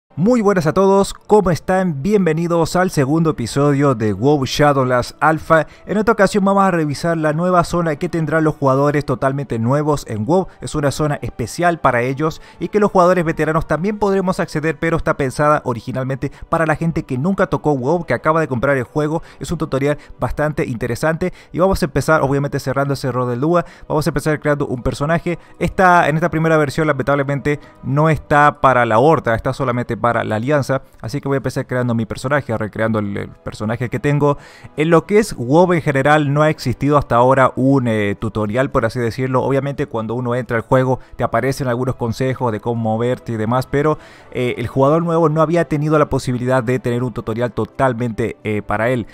Muy buenas a todos, ¿cómo están? Bienvenidos al segundo episodio de WoW Shadowlands Alpha. En esta ocasión vamos a revisar la nueva zona que tendrán los jugadores totalmente nuevos en WoW. Es una zona especial para ellos y que los jugadores veteranos también podremos acceder, pero está pensada originalmente para la gente que nunca tocó WoW, que acaba de comprar el juego. Es un tutorial bastante interesante y vamos a empezar obviamente cerrando ese rol de Lua. Vamos a empezar creando un personaje. En esta primera versión lamentablemente no está para la Horda, está solamente para la Alianza, así que voy a empezar creando mi personaje, recreando el personaje que tengo. En lo que es WoW en general no ha existido hasta ahora un tutorial, por así decirlo. Obviamente cuando uno entra al juego te aparecen algunos consejos de cómo moverte y demás, pero el jugador nuevo no había tenido la posibilidad de tener un tutorial totalmente para él.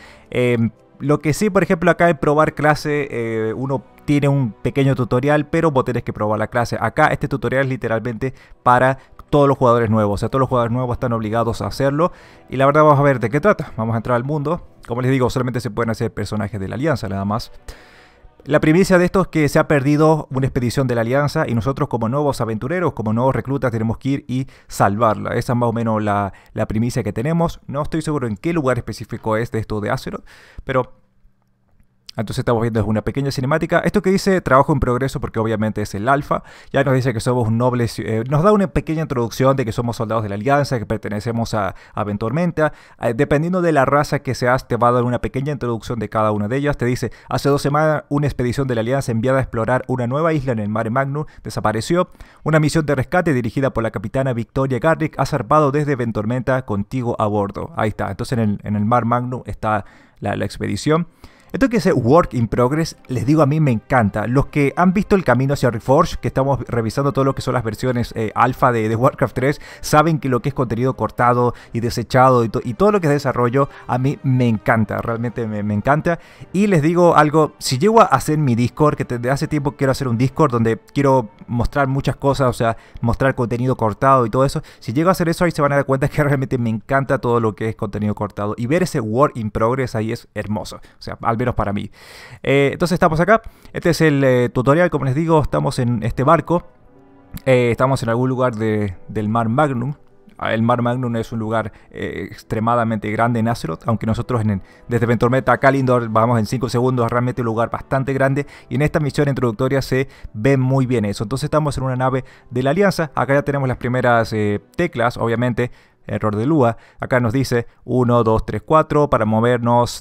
Lo que sí, por ejemplo, acá en probar clase, uno tiene un pequeño tutorial, pero vos tenés que probar la clase. Acá este tutorial es literalmente para todos los jugadores nuevos, o sea, todos los jugadores nuevos están obligados a hacerlo. Y la verdad vamos a ver de qué trata. Vamos a entrar al mundo. Como les digo, solamente se pueden hacer personajes de la Alianza, nada más. La primicia de esto es que se ha perdido una expedición de la Alianza y nosotros como nuevos aventureros, como nuevos reclutas, tenemos que ir y salvarla. Esa es más o menos la primicia que tenemos. No estoy seguro en qué lugar específico es de esto de Azeroth, pero entonces estamos viendo una pequeña cinemática. Esto que dice trabajo en progreso porque obviamente es el alfa. Ya nos dice que somos un noble. Nos da una pequeña introducción de que somos soldados de la Alianza, que pertenecemos a Ventormenta. Dependiendo de la raza que seas, te va a dar una pequeña introducción de cada una de ellas. Te dice, hace 2 semanas una expedición de la Alianza enviada a explorar una nueva isla en el Mare Magnum desapareció. Una misión de rescate dirigida por la capitana Victoria Garrick ha zarpado desde Ventormenta contigo a bordo. Ahí está. Entonces en el Mare Magnum está la expedición. Esto que es Work in Progress, les digo, a mí me encanta. Los que han visto el camino hacia Reforged, que estamos revisando todo lo que son las versiones alfa de Warcraft 3, saben que lo que es contenido cortado y desechado y todo lo que es desarrollo, a mí me encanta, realmente me encanta. Y les digo algo, si llego a hacer mi Discord, que desde hace tiempo quiero hacer un Discord donde quiero mostrar muchas cosas, o sea, mostrar contenido cortado y todo eso, si llego a hacer eso ahí se van a dar cuenta que realmente me encanta todo lo que es contenido cortado. Y ver ese Work in Progress ahí es hermoso, o sea, al menos para mí. Entonces estamos acá. Este es el tutorial, como les digo, estamos en este barco. Estamos en algún lugar del Mar Magnum. El Mar Magnum es un lugar extremadamente grande en Azeroth, aunque nosotros desde Ventormenta a Kalimdor vamos en 5 segundos, realmente un lugar bastante grande, y en esta misión introductoria se ve muy bien eso. Entonces estamos en una nave de la Alianza, acá ya tenemos las primeras teclas, obviamente. Error de Lua, acá nos dice 1, 2, 3, 4 para movernos,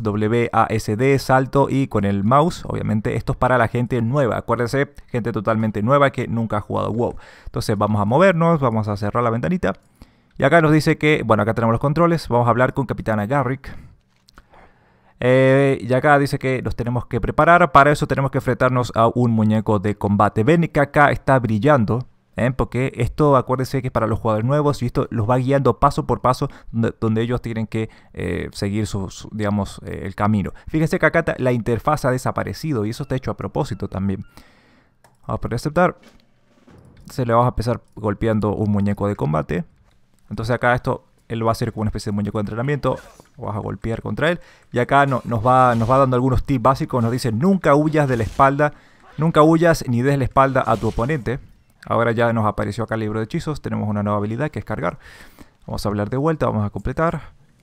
WASD, salto, y con el mouse, obviamente esto es para la gente nueva, acuérdense, gente totalmente nueva que nunca ha jugado WoW. Entonces vamos a movernos, vamos a cerrar la ventanita, y acá nos dice que, bueno, acá tenemos los controles, vamos a hablar con Capitana Garrick. Y acá dice que nos tenemos que preparar, para eso tenemos que enfrentarnos a un muñeco de combate. Ven que acá está brillando. Porque esto, acuérdense que es para los jugadores nuevos y esto los va guiando paso por paso donde ellos tienen que seguir digamos, el camino. Fíjense que acá la interfaz ha desaparecido y eso está hecho a propósito también. Vamos a poner aceptar. Se le vamos a empezar golpeando un muñeco de combate. Entonces acá él lo va a hacer como una especie de muñeco de entrenamiento. Vas a golpear contra él. Y acá nos va dando algunos tips básicos. Nos dice nunca huyas de la espalda. Nunca huyas ni des la espalda a tu oponente. Ahora ya nos apareció acá el libro de hechizos. Tenemos una nueva habilidad que es cargar. Vamos a hablar de vuelta. Vamos a completar.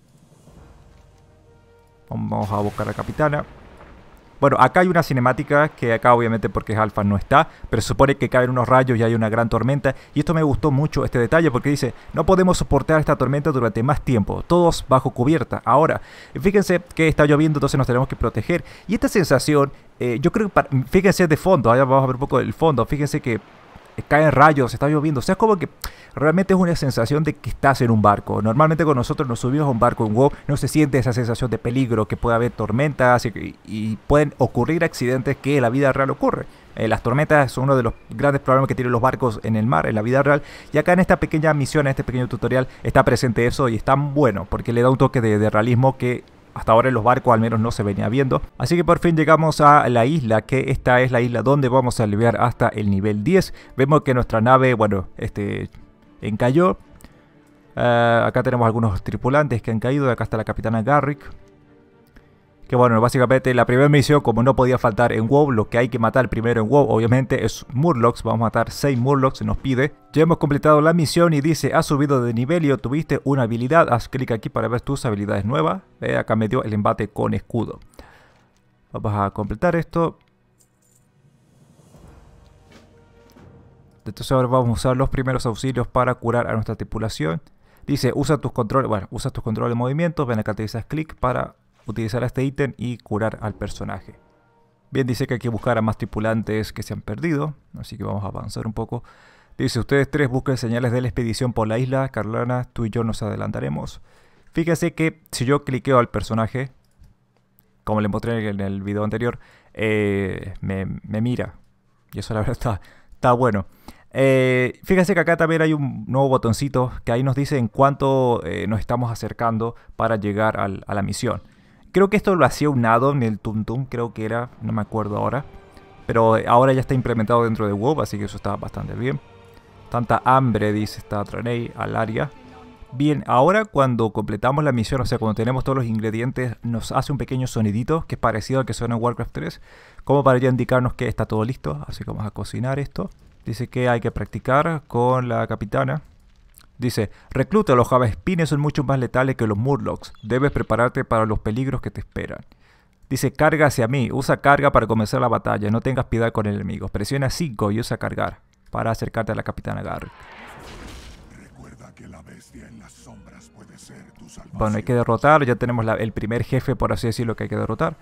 Vamos a buscar a la capitana. Bueno, acá hay una cinemática que acá obviamente porque es alfa no está. Pero se supone que caen unos rayos y hay una gran tormenta. Y esto me gustó mucho este detalle porque dice no podemos soportar esta tormenta durante más tiempo. Todos bajo cubierta. Ahora, fíjense que está lloviendo, entonces nos tenemos que proteger. Y esta sensación, yo creo que fíjense de fondo. Ahora vamos a ver un poco el fondo. Fíjense que caen rayos, está lloviendo, o sea, es como que realmente es una sensación de que estás en un barco. Normalmente cuando nosotros nos subimos a un barco en WoW no se siente esa sensación de peligro, que puede haber tormentas y pueden ocurrir accidentes que en la vida real ocurre. Las tormentas son uno de los grandes problemas que tienen los barcos en el mar, en la vida real, y acá en esta pequeña misión, en este pequeño tutorial, está presente eso y está bueno, porque le da un toque de realismo que hasta ahora en los barcos al menos no se venía viendo. Así que por fin llegamos a la isla, que esta es la isla donde vamos a aliviar hasta el nivel 10. Vemos que nuestra nave, bueno, encalló. Acá tenemos algunos tripulantes que han caído. Acá está la capitana Garrick, Que bueno, básicamente la primera misión, como no podía faltar en WoW, lo que hay que matar primero en WoW, obviamente, es Murlocs. Vamos a matar 6 Murlocs, nos pide. Ya hemos completado la misión y dice, has subido de nivel y obtuviste una habilidad. Haz clic aquí para ver tus habilidades nuevas. Acá me dio el embate con escudo. Vamos a completar esto. Entonces ahora vamos a usar los primeros auxilios para curar a nuestra tripulación. Dice, usa tus controles, bueno, usa tus controles de movimiento. Ven acá, te dices clic para utilizar este ítem y curar al personaje. Bien, dice que hay que buscar a más tripulantes que se han perdido, así que vamos a avanzar un poco. Dice, ustedes tres busquen señales de la expedición por la isla. Carlana, tú y yo nos adelantaremos. Fíjense que si yo cliqueo al personaje, como le mostré en el video anterior, me mira. Y eso la verdad está bueno. Fíjense que acá también hay un nuevo botoncito que ahí nos dice en cuánto nos estamos acercando para llegar a la misión. Creo que esto lo hacía un addon en el Tumtum, creo que era, no me acuerdo ahora. Pero ahora ya está implementado dentro de WoW, así que eso está bastante bien. Tanta hambre, dice esta Traney, al área. Bien, ahora cuando completamos la misión, o sea, cuando tenemos todos los ingredientes, nos hace un pequeño sonidito que es parecido al que suena en Warcraft 3, como para ya indicarnos que está todo listo. Así que vamos a cocinar esto. Dice que hay que practicar con la capitana. Dice, recluta, los Javaspines son mucho más letales que los Murlocs. Debes prepararte para los peligros que te esperan. Dice, carga hacia mí. Usa carga para comenzar la batalla. No tengas piedad con el enemigo. Presiona 5 y usa cargar para acercarte a la capitana Garrick. Recuerda que la bestia en las sombras puede ser tu salvación. Bueno, hay que derrotar. Ya tenemos el primer jefe, por así decirlo, que hay que derrotar.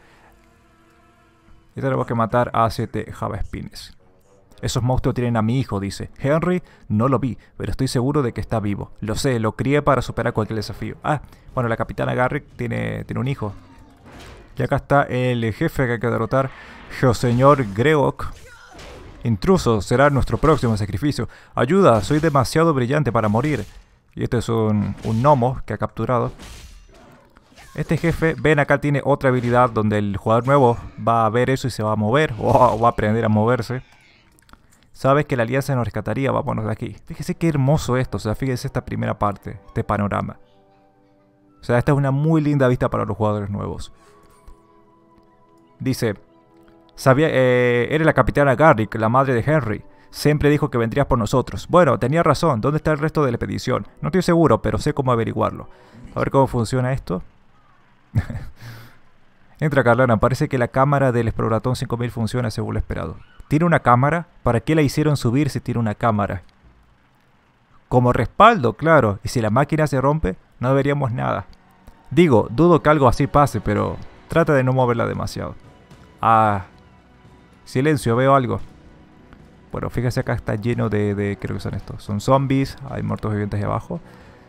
Y tenemos que matar a 7 Javaspines. Esos monstruos tienen a mi hijo, dice. Henry, no lo vi, pero estoy seguro de que está vivo. Lo sé, lo crié para superar cualquier desafío. Ah, bueno, la capitana Garrick tiene un hijo. Y acá está el jefe que hay que derrotar, Geoseñor Greok. Intruso, será nuestro próximo sacrificio. Ayuda, soy demasiado brillante para morir. Y este es un gnomo que ha capturado. Este jefe, ven acá, tiene otra habilidad donde el jugador nuevo va a ver eso y se va a mover. O va a aprender a moverse. Sabes que la alianza nos rescataría, vámonos de aquí. Fíjese qué hermoso esto, o sea, fíjese esta primera parte, este panorama. O sea, esta es una muy linda vista para los jugadores nuevos. Dice, eres la capitana Garrick, la madre de Henry. Siempre dijo que vendrías por nosotros. Bueno, tenía razón, ¿dónde está el resto de la expedición? No estoy seguro, pero sé cómo averiguarlo. A ver cómo funciona esto. Entra, Carlana, parece que la cámara del Exploratón 5000 funciona según lo esperado. ¿Tiene una cámara? ¿Para qué la hicieron subir si tiene una cámara? Como respaldo, claro. Y si la máquina se rompe, no veríamos nada. Digo, dudo que algo así pase, pero trata de no moverla demasiado. Ah, silencio, veo algo. Bueno, fíjese acá está lleno de creo que son estos. Son zombies, hay muertos vivientes ahí abajo.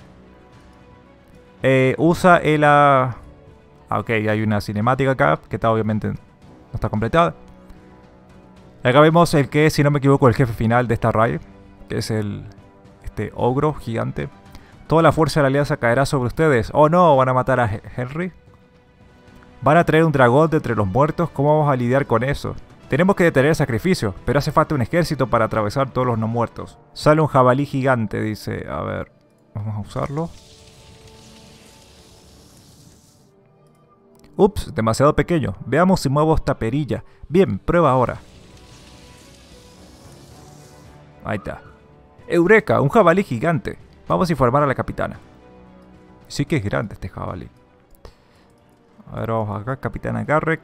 Usa el... ok, hay una cinemática acá, que está obviamente no está completada. Acá vemos el que, si no me equivoco, el jefe final de esta raid, que es este ogro gigante. Toda la fuerza de la alianza caerá sobre ustedes. Oh no, van a matar a Henry. Van a traer un dragón de entre los muertos. ¿Cómo vamos a lidiar con eso? Tenemos que detener el sacrificio, pero hace falta un ejército para atravesar todos los no muertos. Sale un jabalí gigante, dice. A ver, vamos a usarlo. Ups, demasiado pequeño. Veamos si muevo esta perilla. Bien, prueba ahora. Ahí está. ¡Eureka! Un jabalí gigante. Vamos a informar a la capitana. Sí que es grande este jabalí. A ver, vamos acá, capitana Garrick.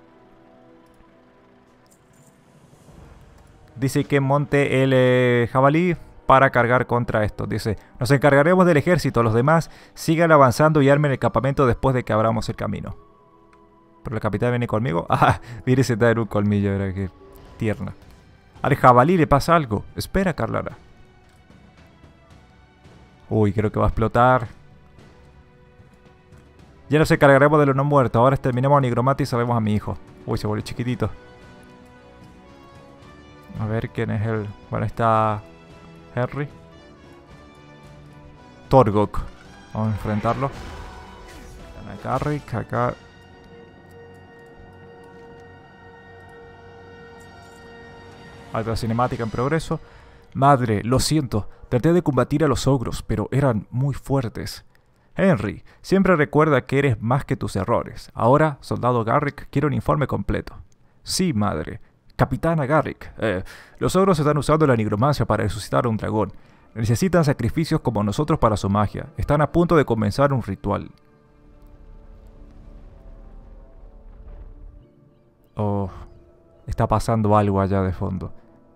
Dice que monte el jabalí para cargar contra esto. Dice, nos encargaremos del ejército. Los demás sigan avanzando y armen el campamento después de que abramos el camino. ¿Pero la capitana viene conmigo? Ah, mire, se da en un colmillo. Era que tierna. Al jabalí le pasa algo. Espera, Carlana. Uy, creo que va a explotar. Ya nos encargaremos de los no muertos. Ahora terminemos a Nigromante y salvemos a mi hijo. Uy, se volvió chiquitito. A ver quién es el... Bueno, está... Henry. Torgok. Vamos a enfrentarlo. Garrick, acá... Alta cinemática en progreso. Madre, lo siento. Traté de combatir a los ogros, pero eran muy fuertes. Henry, siempre recuerda que eres más que tus errores. Ahora, soldado Garrick, quiero un informe completo. Sí, madre. Capitana Garrick, los ogros están usando la nigromancia para resucitar a un dragón. Necesitan sacrificios como nosotros para su magia. Están a punto de comenzar un ritual. Oh, está pasando algo allá de fondo.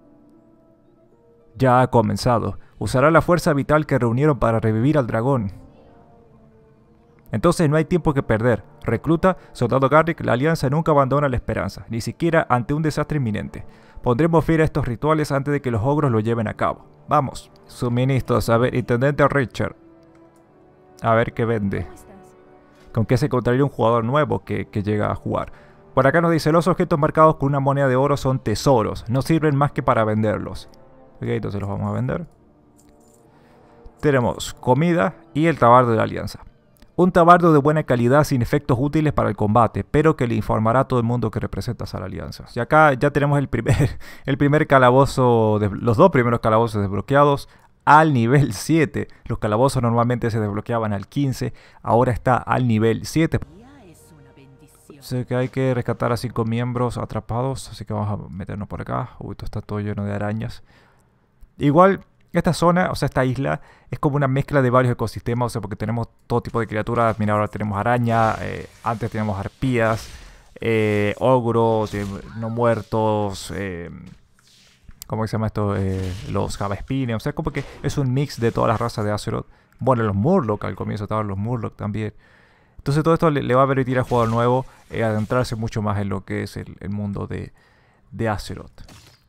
Ya ha comenzado. Usará la fuerza vital que reunieron para revivir al dragón. Entonces no hay tiempo que perder. Recluta, soldado Garrick, la alianza nunca abandona la esperanza, ni siquiera ante un desastre inminente. Pondremos fin a estos rituales antes de que los ogros lo lleven a cabo. Vamos. Suministros, a ver, intendente Richard. A ver qué vende. ¿Con qué se encontraría un jugador nuevo que llega a jugar? Por acá nos dice, los objetos marcados con una moneda de oro son tesoros. No sirven más que para venderlos. Ok, entonces los vamos a vender. Tenemos comida y el tabardo de la alianza. Un tabardo de buena calidad sin efectos útiles para el combate, pero que le informará a todo el mundo que representas a la alianza. Y acá ya tenemos el primer calabozo, los dos primeros calabozos desbloqueados al nivel 7. Los calabozos normalmente se desbloqueaban al 15, ahora está al nivel 7. Sé que hay que rescatar a 5 miembros atrapados, así que vamos a meternos por acá. Uy, esto está todo lleno de arañas. Igual, esta zona, o sea, esta isla, es como una mezcla de varios ecosistemas, o sea, porque tenemos todo tipo de criaturas. Mira, ahora tenemos araña, antes teníamos arpías, ogros, no muertos, ¿cómo se llama esto? Los javaspines, o sea, como que es un mix de todas las razas de Azeroth. Bueno, los Murloc, al comienzo estaban los Murloc también. Entonces todo esto le va a permitir al jugador nuevo adentrarse mucho más en lo que es el mundo de Azeroth.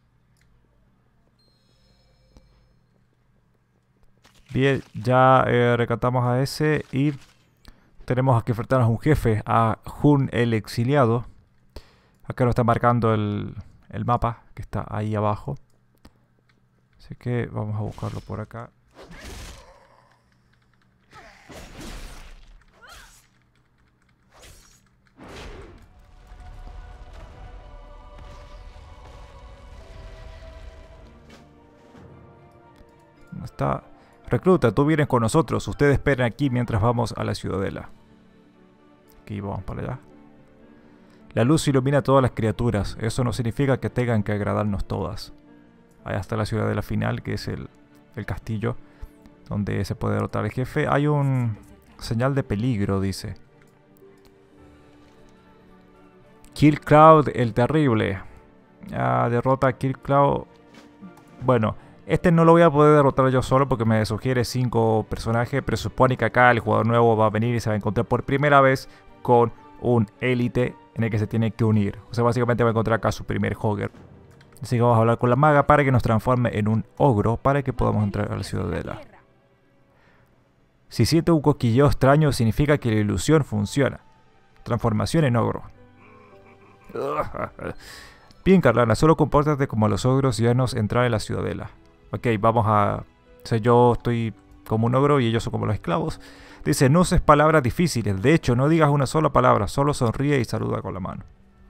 Bien, ya rescatamos a ese y tenemos que enfrentarnos a un jefe, a Hun el Exiliado. Acá nos está marcando el mapa que está ahí abajo. Así que vamos a buscarlo por acá. ¿Dónde está? Recluta, tú vienes con nosotros. Ustedes esperen aquí mientras vamos a la ciudadela. Aquí vamos para allá. La luz ilumina a todas las criaturas. Eso no significa que tengan que agradarnos todas. Allá está la ciudadela final, que es el castillo, donde se puede derrotar al jefe. Hay un señal de peligro, dice. Killcloud el terrible. Derrota a Killcloud. Bueno, este no lo voy a poder derrotar yo solo porque me sugiere 5 personajes, pero supone que acá el jugador nuevo va a venir y se va a encontrar por primera vez con un élite en el que se tiene que unir. O sea, básicamente va a encontrar acá su primer Hogger. Así que vamos a hablar con la maga para que nos transforme en un ogro para que podamos entrar a la ciudadela. Si siente un cosquilleo extraño significa que la ilusión funciona. Transformación en ogro. Bien, Carlana, solo compórtate como los ogros y haznos entrar en la ciudadela. Ok, vamos a... O sea, yo estoy como un ogro y ellos son como los esclavos. Dice, no uses palabras difíciles. De hecho, no digas una sola palabra. Solo sonríe y saluda con la mano.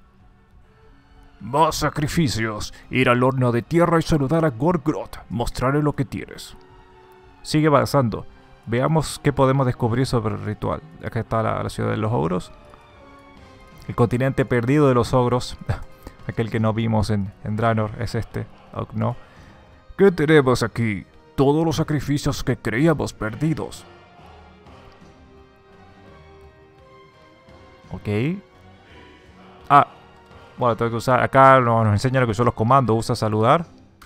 Más sacrificios. Ir al horno de tierra y saludar a Gorgroth. Mostrarle lo que tienes. Sigue avanzando. Veamos qué podemos descubrir sobre el ritual. Acá está la ciudad de los ogros. El continente perdido de los ogros. Aquel que no vimos en Draenor es este. No. ¿Qué tenemos aquí? Todos los sacrificios que creíamos perdidos. Ok. Bueno, tengo que usar... Acá nos enseña lo que son los comandos. Usa saludar.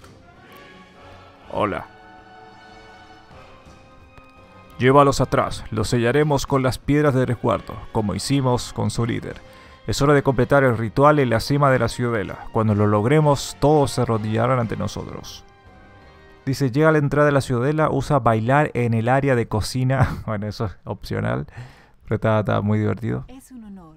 Hola. Llévalos atrás. Los sellaremos con las piedras de resguardo, como hicimos con su líder. Es hora de completar el ritual en la cima de la ciudadela. Cuando lo logremos, todos se arrodillarán ante nosotros. Dice, llega a la entrada de la ciudadela, usa bailar en el área de cocina. Bueno, eso es opcional, pero está muy divertido. Es un honor.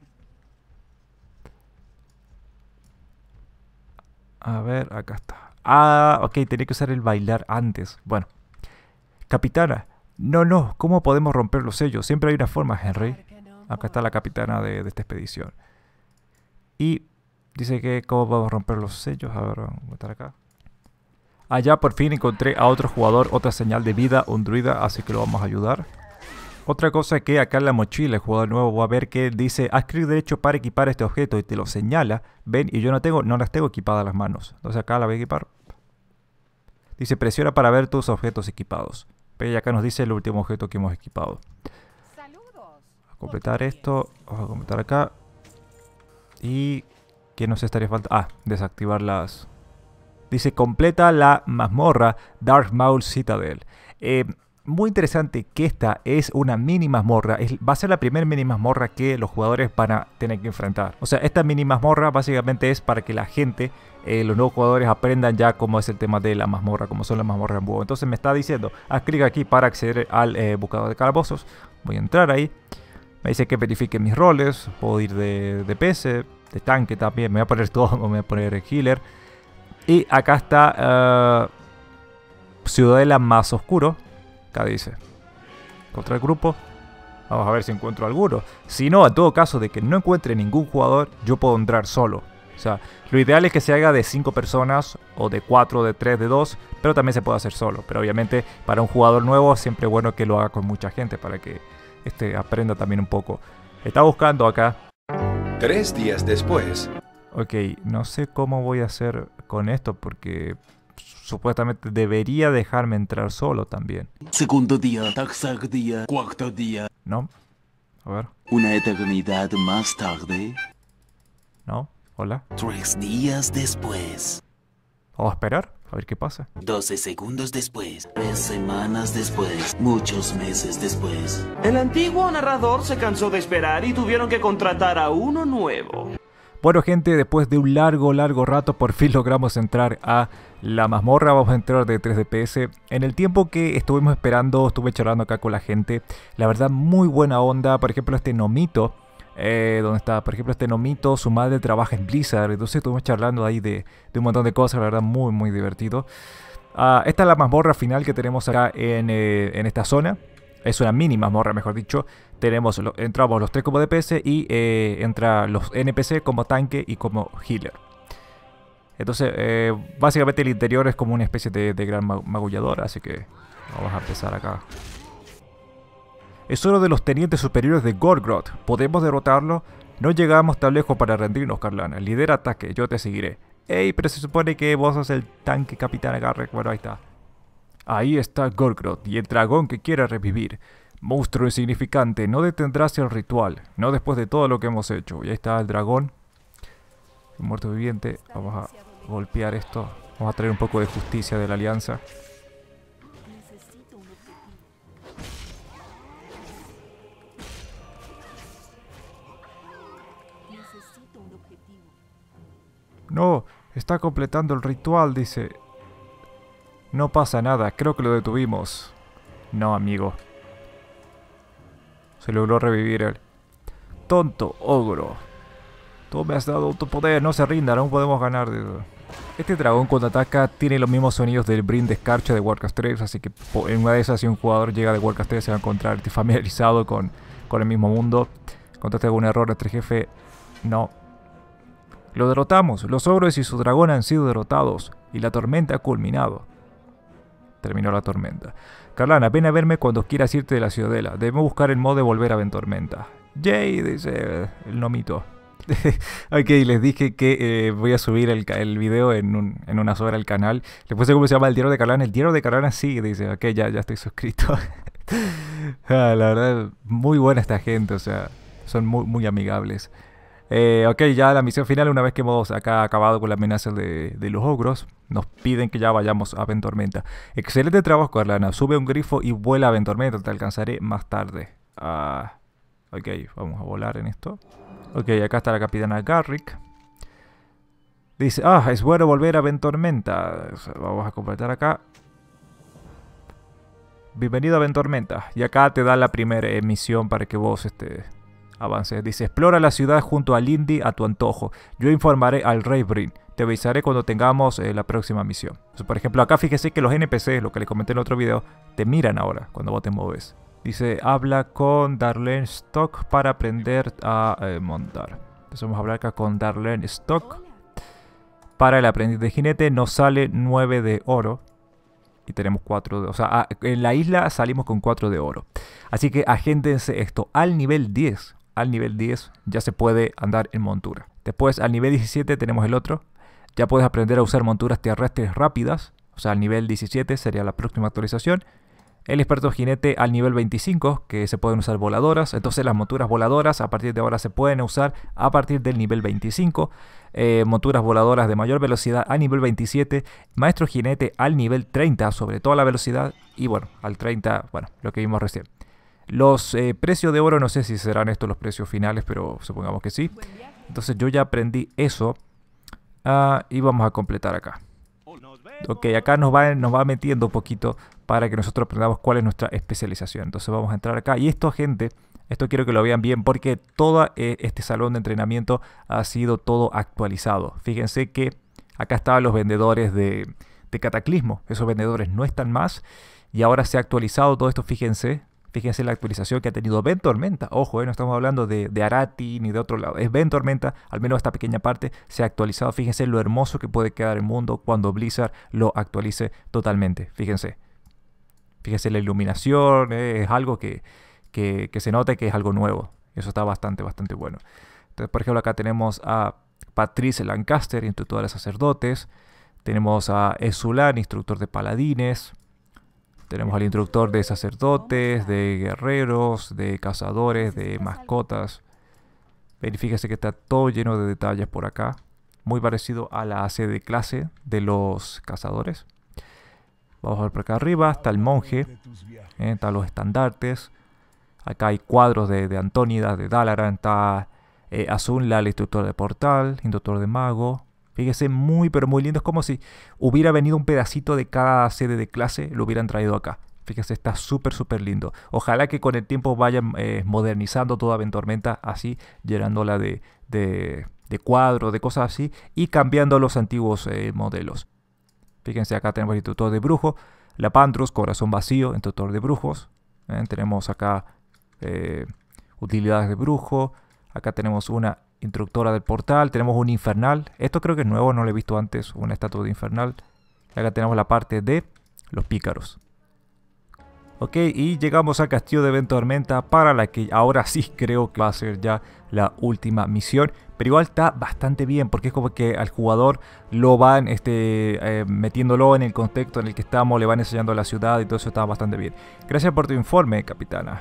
A ver, acá está. Ok, tenía que usar el bailar antes. Bueno. Capitana. No, ¿cómo podemos romper los sellos? Siempre hay una forma, Henry. Acá está la capitana de esta expedición. Y dice que cómo podemos romper los sellos. A ver, vamos a estar acá. Allá por fin encontré a otro jugador, otra señal de vida, un druida, así que lo vamos a ayudar. Otra cosa que acá en la mochila el jugador nuevo va a ver que dice haz clic derecho para equipar este objeto y te lo señala. Ven, y yo no las tengo equipadas las manos. Entonces acá la voy a equipar. Dice presiona para ver tus objetos equipados. Ve, y acá nos dice el último objeto que hemos equipado. A completar esto. Vamos a completar acá. Y ¿qué nos estaría faltando? Ah, desactivar las... Dice completa la mazmorra Dark Maul Citadel. Muy interesante que esta es una mini mazmorra. Va a ser la primera mini mazmorra que los jugadores van a tener que enfrentar. O sea, esta mini mazmorra básicamente es para que la gente, los nuevos jugadores aprendan ya cómo es el tema de la mazmorra, cómo son las mazmorras en WoW. Entonces me está diciendo, haz clic aquí para acceder al buscador de calabozos. Voy a entrar ahí. Me dice que verifique mis roles. Puedo ir de DPS, de tanque también. Me voy a poner todo, me voy a poner healer. Y acá está Ciudadela más oscuro. Acá dice contra el grupo. Vamos a ver si encuentro alguno. Si no, en todo caso de que no encuentre ningún jugador, yo puedo entrar solo. O sea, lo ideal es que se haga de 5 personas, o de 4, de 3, de 2, pero también se puede hacer solo. Pero obviamente para un jugador nuevo siempre es bueno que lo haga con mucha gente para que aprenda también un poco. Está buscando acá. 3 días después. Ok, no sé cómo voy a hacer con esto porque supuestamente debería dejarme entrar solo también. Segundo día, tercer día, cuarto día. ¿No? A ver. Una eternidad más tarde. ¿No? Hola. 3 días después. Vamos a esperar, a ver qué pasa. 12 segundos después. 3 semanas después. Muchos meses después. El antiguo narrador se cansó de esperar y tuvieron que contratar a uno nuevo. Bueno gente, después de un largo rato por fin logramos entrar a la mazmorra. Vamos a entrar de 3 DPS. En el tiempo que estuvimos esperando, estuve charlando acá con la gente. La verdad, muy buena onda. Por ejemplo, este Nomito, donde está, por ejemplo, este Nomito, su madre trabaja en Blizzard. Entonces estuvimos charlando ahí de un montón de cosas. La verdad, muy divertido. Esta es la mazmorra final que tenemos acá en esta zona. Es una mini mazmorra, mejor dicho. Entramos los 3 como DPS y entra los NPC como tanque y como healer. Entonces, básicamente el interior es como una especie de gran magulladora, así que vamos a empezar acá. Es uno de los tenientes superiores de Gorgroth. ¿Podemos derrotarlo? No llegamos tan lejos para rendirnos, Karlana. Lidera ataque, yo te seguiré. Ey, pero se supone que vos sos el tanque capitán Agarrek. Bueno, ahí está. Ahí está Gorgroth y el dragón que quiere revivir. Monstruo insignificante, no detendrás el ritual, no después de todo lo que hemos hecho. Y ahí está el dragón, el muerto viviente. Vamos a golpear esto. Vamos a traer un poco de justicia de la alianza. No, está completando el ritual, dice. No pasa nada, creo que lo detuvimos. No, amigo. Se logró revivir él. Tonto, ogro. Tú me has dado tu poder, no se rindan, aún podemos ganar. Este dragón cuando ataca tiene los mismos sonidos del Brin de escarcha de Warcraft 3, así que en una de esas si un jugador llega de Warcraft 3 se va a encontrar familiarizado con el mismo mundo. ¿Encontraste algún error entre jefe? No. Lo derrotamos, los ogros y su dragón han sido derrotados y la tormenta ha culminado. Terminó la tormenta. Karlana, ven a verme cuando quieras irte de la ciudadela. Debemos buscar el modo de volver a Ventormenta. Jay, dice el Nomito. Ok, les dije que voy a subir el video en unas horas al canal. Le puse cómo se llama el diario de Karlana. El diario de Karlana sí, dice. Ok, ya estoy suscrito. La verdad, muy buena esta gente. O sea, son muy amigables. Ok, ya la misión final, una vez que hemos acá acabado con la amenaza de los ogros, nos piden que ya vayamos a Ventormenta. Excelente trabajo, Karlana. Sube un grifo y vuela a Ventormenta. Te alcanzaré más tarde. Ok, vamos a volar en esto. Ok, acá está la capitana Garrick. Dice, es bueno volver a Ventormenta. O sea, vamos a completar acá. Bienvenido a Ventormenta. Y acá te da la primera misión para que vos avances. Dice, explora la ciudad junto a Lindy a tu antojo. Yo informaré al rey Brin. Te avisaré cuando tengamos la próxima misión. Entonces, por ejemplo, acá fíjese que los NPCs, lo que les comenté en el otro video, te miran ahora cuando vos te mueves. Dice, habla con Darlene Stock para aprender a montar. Entonces vamos a hablar acá con Darlene Stock. Para el aprendiz de jinete nos sale 9 de oro. Y tenemos 4 de... O sea, en la isla salimos con 4 de oro. Así que agéntense esto. Al nivel 10 ya se puede andar en montura. Después al nivel 17 tenemos el otro. Ya puedes aprender a usar monturas terrestres rápidas. O sea, al nivel 17 sería la próxima actualización. El experto jinete al nivel 25, que se pueden usar voladoras. Entonces las monturas voladoras a partir de ahora se pueden usar a partir del nivel 25. Monturas voladoras de mayor velocidad a nivel 27. Maestro jinete al nivel 30 sobre toda la velocidad. Y bueno, al 30, bueno, lo que vimos recién. Los precios de oro, no sé si serán estos los precios finales, pero supongamos que sí. Entonces yo ya aprendí eso. Y vamos a completar acá. Ok, acá nos va metiendo un poquito para que nosotros aprendamos cuál es nuestra especialización. Entonces vamos a entrar acá. Y esto, gente, esto quiero que lo vean bien porque todo este salón de entrenamiento ha sido todo actualizado. Fíjense que acá estaban los vendedores de Cataclismo. Esos vendedores no están más. Y ahora se ha actualizado todo esto, fíjense. Fíjense la actualización que ha tenido Ventormenta. Ojo, no estamos hablando de Arati ni de otro lado. Es Ventormenta, al menos esta pequeña parte se ha actualizado. Fíjense lo hermoso que puede quedar el mundo cuando Blizzard lo actualice totalmente. Fíjense. Fíjense la iluminación, es algo que se nota que es algo nuevo. Eso está bastante bueno. Entonces, por ejemplo, acá tenemos a Patrice Lancaster, instructor de sacerdotes. Tenemos a Ezulan, instructor de paladines. Tenemos al instructor de sacerdotes, de guerreros, de cazadores, de mascotas. Fíjese que está todo lleno de detalles por acá. Muy parecido a la AC de clase de los cazadores. Vamos a ver por acá arriba. Está el monje. Están los estandartes. Acá hay cuadros de Antónidas, de Dalaran. Está Azunla, el instructor de portal, instructor de mago. Fíjese, muy pero muy lindo. Es como si hubiera venido un pedacito de cada sede de clase, lo hubieran traído acá. Fíjese, está súper lindo. Ojalá que con el tiempo vayan modernizando toda Ventormenta, así, llenándola de cuadros, de cosas así, y cambiando los antiguos modelos. Fíjense, acá tenemos el instructor de brujo, la Pandrus, corazón vacío, instructor de brujos. Tenemos acá utilidades de brujo. Acá tenemos una instructora del portal, tenemos un infernal. Esto creo que es nuevo, no lo he visto antes, una estatua de infernal. Acá tenemos la parte de los pícaros. Ok, y llegamos al castillo de Ventormenta, para la que ahora sí creo que va a ser ya la última misión. Pero igual está bastante bien, porque es como que al jugador lo van metiéndolo en el contexto en el que estamos, le van enseñando la ciudad y todo eso está bastante bien. Gracias por tu informe, capitana.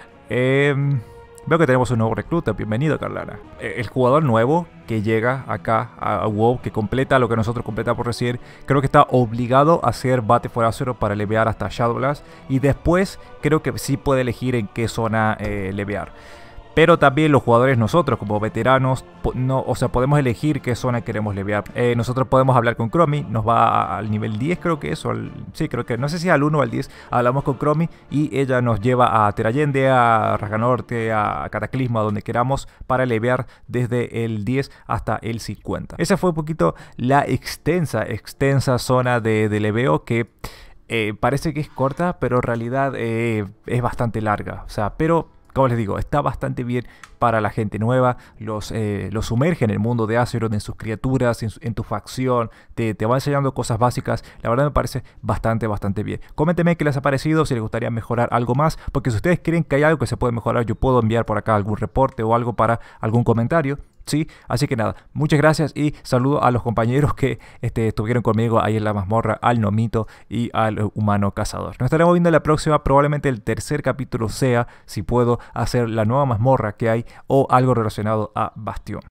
Veo que tenemos un nuevo recluta. Bienvenido, Carlana. El jugador nuevo que llega acá a WoW, que completa lo que nosotros completamos recién, creo que está obligado a hacer Bate for Azeroth para levear hasta Shadowlands. Y después creo que sí puede elegir en qué zona levear. Pero también los jugadores nosotros como veteranos, podemos elegir qué zona queremos levear. Nosotros podemos hablar con Chromie, nos va al nivel 10 creo que es, sí creo que, no sé si al 1 o al 10, hablamos con Chromie y ella nos lleva a Terallende, a Rasganorte, a Cataclismo, a donde queramos para levear desde el 10 hasta el 50. Esa fue un poquito la extensa zona de leveo que parece que es corta, pero en realidad es bastante larga, o sea, pero... Como les digo, está bastante bien para la gente nueva, los sumerge en el mundo de Azeroth, en sus criaturas, en tu facción, te va enseñando cosas básicas. La verdad me parece bastante bien. Coméntenme qué les ha parecido, si les gustaría mejorar algo más, porque si ustedes creen que hay algo que se puede mejorar, yo puedo enviar por acá algún reporte o algo para algún comentario. Sí, así que nada, muchas gracias y saludo a los compañeros que estuvieron conmigo ahí en la mazmorra, al Nomito y al humano cazador. Nos estaremos viendo en la próxima, probablemente el tercer capítulo sea, si puedo, hacer la nueva mazmorra que hay o algo relacionado a Bastión.